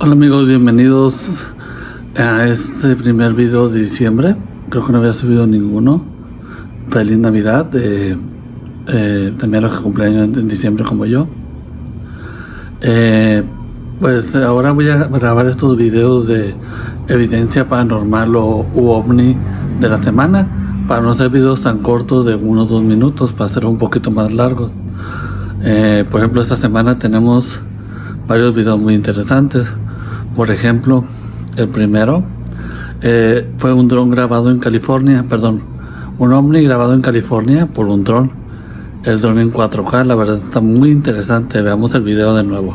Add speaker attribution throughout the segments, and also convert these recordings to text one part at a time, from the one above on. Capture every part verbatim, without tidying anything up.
Speaker 1: Hola amigos, bienvenidos a este primer video de diciembre. Creo que no había subido ninguno. Feliz Navidad, eh, eh, también los que cumplen en, en diciembre como yo. Eh, pues ahora voy a grabar estos videos de evidencia paranormal o u ovni de la semana, para no hacer videos tan cortos de unos dos minutos, para hacer un poquito más largos. Eh, por ejemplo, esta semana tenemos varios videos muy interesantes. Por ejemplo, el primero eh, fue un dron grabado en California, perdón, un ovni grabado en California por un dron. El dron en cuatro K, la verdad está muy interesante. Veamos el video de nuevo.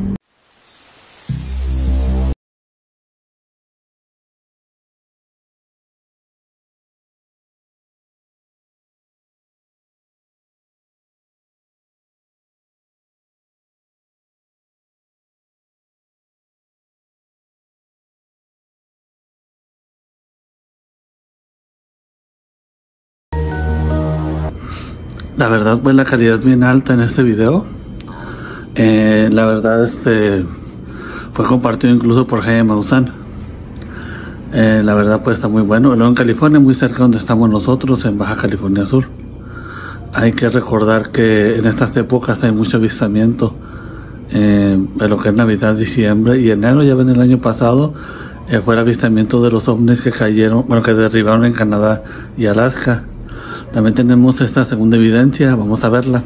Speaker 1: La verdad, pues la calidad es bien alta en este video. Eh, la verdad, este fue compartido incluso por Jaime Maussan. Eh, la verdad, pues está muy bueno. Luego en California, muy cerca donde estamos nosotros, en Baja California Sur. Hay que recordar que en estas épocas hay mucho avistamiento. Eh, en lo que es Navidad, diciembre y enero. Ya ven, el año pasado eh, fue el avistamiento de los ovnis que cayeron, bueno, que derribaron en Canadá y Alaska. También tenemos esta segunda evidencia, vamos a verla.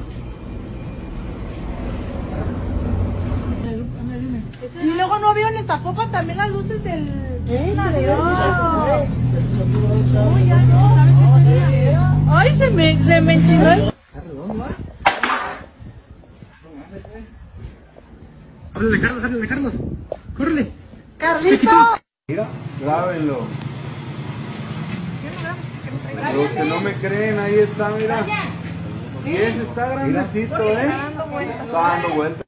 Speaker 2: Y luego no vio en el Tapopa también las luces del... ¿Eh? No. No, ya no, ¿sabes qué sería? Ay, se me, se me enchinó el...
Speaker 3: ¡Háblale, Carlos, háblale, Carlos! ¡Córrele!
Speaker 2: ¡Carlito!
Speaker 4: Mira, grábenlo. Los que no me creen, ahí está, mira. Y ese está grandecito, ¿eh? Está dando vueltas.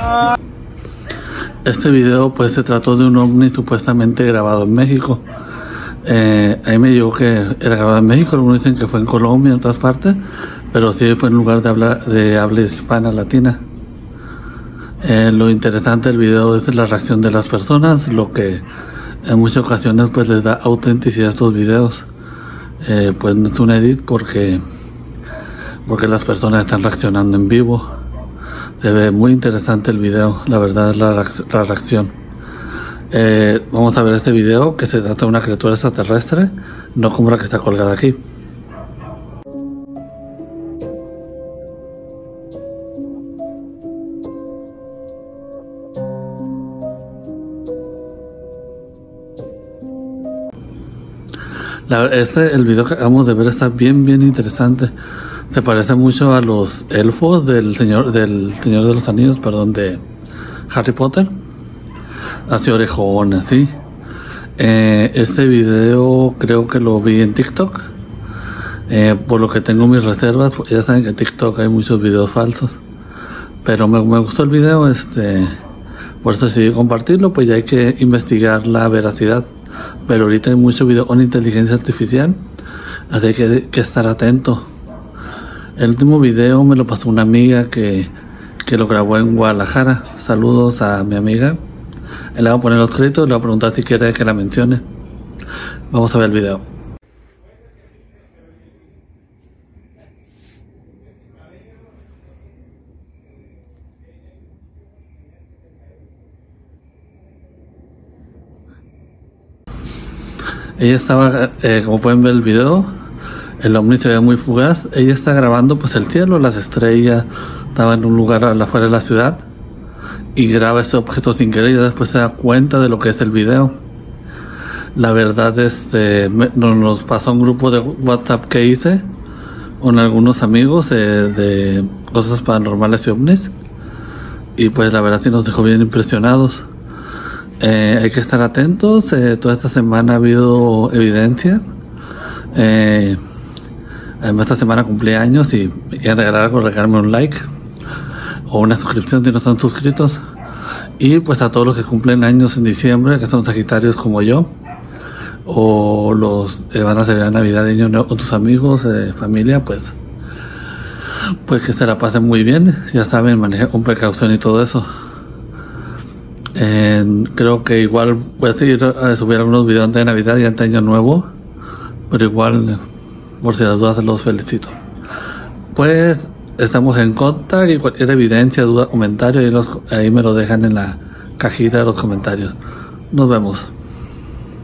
Speaker 1: Este video pues se trató de un ovni supuestamente grabado en México. Eh, ahí me llegó que era grabado en México, algunos dicen que fue en Colombia, en otras partes, pero sí fue en lugar de habla, de habla hispana latina. Eh, lo interesante del video es la reacción de las personas, lo que en muchas ocasiones pues les da autenticidad a estos videos. Eh, pues no es un edit porque porque las personas están reaccionando en vivo. Se ve muy interesante el video, la verdad es la, la reacción. Eh, vamos a ver este video, que se trata de una criatura extraterrestre, no como la que está colgada aquí. La, este, el video que acabamos de ver está bien, bien interesante. Se parece mucho a los elfos del señor, del Señor de los Anillos, perdón, de Harry Potter. Así orejón, así. Eh, este video creo que lo vi en TikTok. Eh, por lo que tengo mis reservas, ya saben que en TikTok hay muchos videos falsos. Pero me, me gustó el video, este, por eso decidí compartirlo, pues ya hay que investigar la veracidad. Pero ahorita hay mucho video con inteligencia artificial, así que hay que estar atento. El último video me lo pasó una amiga que, que lo grabó en Guadalajara. Saludos a mi amiga. Le voy a poner los créditos, le voy a preguntar si quiere que la mencione. Vamos a ver el video. Ella estaba, eh, como pueden ver el video, el ovni se ve muy fugaz. Ella está grabando pues el cielo, las estrellas, estaba en un lugar afuera de la ciudad y graba este objeto sin querer y después se da cuenta de lo que es el video. La verdad es que nos, nos pasó un grupo de WhatsApp que hice con algunos amigos eh, de cosas paranormales y ovnis, y pues la verdad sí nos dejó bien impresionados. Eh, hay que estar atentos. Eh, toda esta semana ha habido evidencia. Eh, además esta semana cumplí años y quieren regalar algo, regalarme un like o una suscripción si no están suscritos. Y pues a todos los que cumplen años en diciembre, que son sagitarios como yo, o los que van a celebrar Navidad y Año Nuevo con tus amigos, eh, familia, pues pues que se la pasen muy bien. Ya saben, manejar con precaución y todo eso. Eh, creo que igual voy a seguir a subir algunos videos antes de Navidad y antes de Año Nuevo, pero igual, por si las dudas, los felicito. Pues estamos en contacto y cualquier evidencia, duda, comentario, ahí, los, ahí me lo dejan en la cajita de los comentarios. Nos vemos.